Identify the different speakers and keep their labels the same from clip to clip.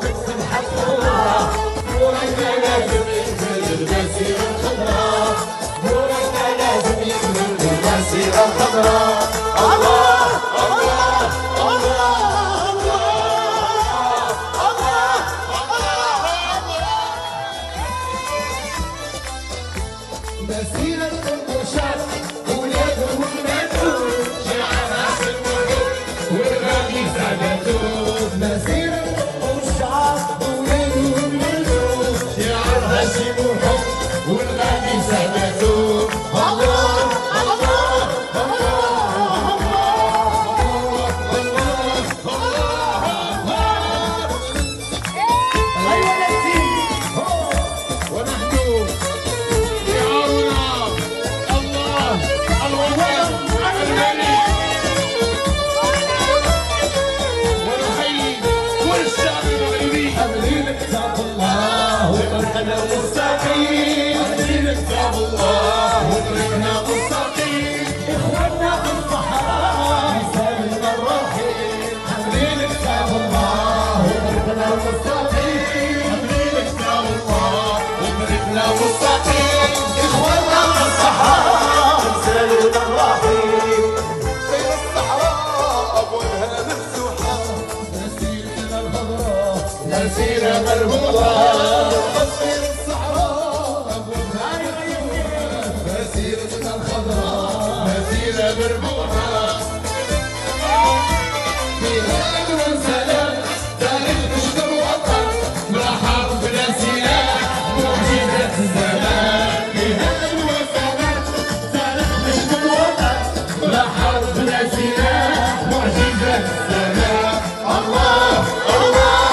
Speaker 1: مسيرة القرشات ولادهم ماتوا شعرها سمعوا والغادي زادتوا مسيرة القرشات ولادهم ماتوا شعرها سمعوا والغادي زادتوا الله الله الله الله أيوة نسيم ونحن مستقيم أدين كتاب الله وطريقنا مستقيم إخواننا في الصحراء مثالنا الرحيم أدين كتاب الله وطريقنا مستقيم أدين كتاب الله وطريقنا مستقيم إخواننا في الصحراء مثالنا الرحيم بين الصحراء أبوابها مفتوحة نسيرنا الخضراء نسيرنا مربوطة مربوطة فيها أمن وسلام تاريخ مجد الوطن بلا حرب بلا سلاح معجزة الزمان فيها أمن وسلام تاريخ مجد الوطن بلا حرب بلا سلاح معجزة الزمان الله الله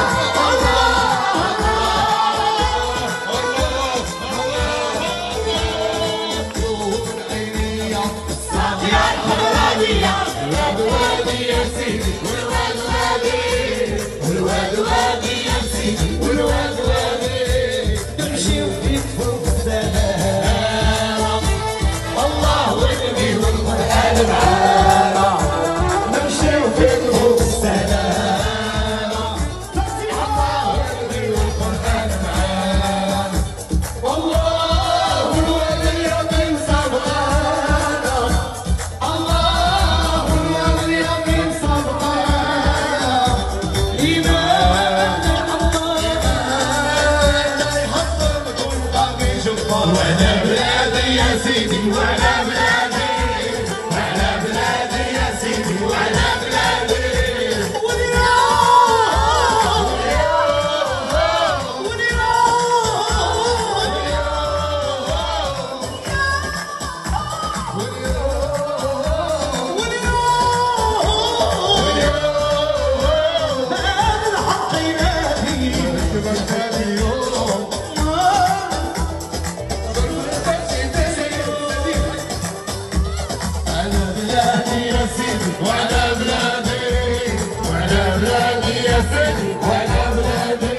Speaker 1: الواد وادي يا سيدي والواد وادي والواد وادي يا سيدي والواد وادي نمشيو فوق السلام الله والنبي والقرآن معانا نمشيو فوق السلام تصيح الله والنبي والقرآن معانا والله الولي يعطي صبرانا وأنا بلادي يا سيدي وأنا بلادي وأنا بلادي يا سيدي وأنا بلادي وأنا بلادي وأنا بلادي يا سيدي وأنا بلادي